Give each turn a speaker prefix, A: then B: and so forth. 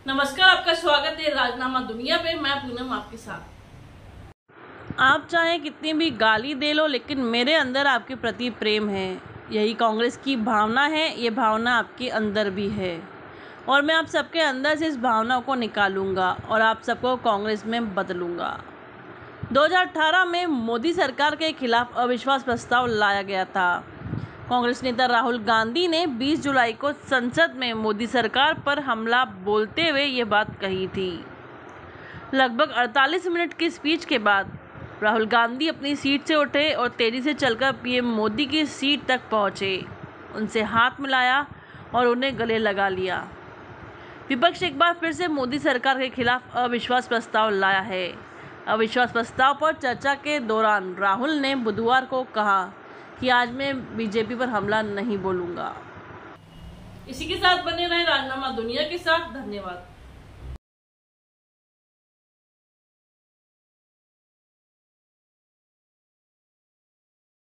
A: नमस्कार, आपका स्वागत है राजनामा दुनिया पे। मैं पूनम आपके साथ। आप चाहे कितनी भी गाली दे लो, लेकिन मेरे अंदर आपके प्रति प्रेम है। यही कांग्रेस की भावना है। ये भावना आपके अंदर भी है और मैं आप सबके अंदर से इस भावना को निकालूंगा और आप सबको कांग्रेस में बदलूंगा। 2018 में मोदी सरकार के खिलाफ अविश्वास प्रस्ताव लाया गया था। कांग्रेस नेता राहुल गांधी ने 20 जुलाई को संसद में मोदी सरकार पर हमला बोलते हुए ये बात कही थी। लगभग 48 मिनट की स्पीच के बाद राहुल गांधी अपनी सीट से उठे और तेजी से चलकर पीएम मोदी की सीट तक पहुंचे, उनसे हाथ मिलाया और उन्हें गले लगा लिया। विपक्ष एक बार फिर से मोदी सरकार के खिलाफ अविश्वास प्रस्ताव लाया है। अविश्वास प्रस्ताव पर चर्चा के दौरान राहुल ने बुधवार को कहा कि आज मैं बीजेपी पर हमला नहीं बोलूंगा। इसी के साथ बने रहे राजनामा दुनिया के साथ। धन्यवाद।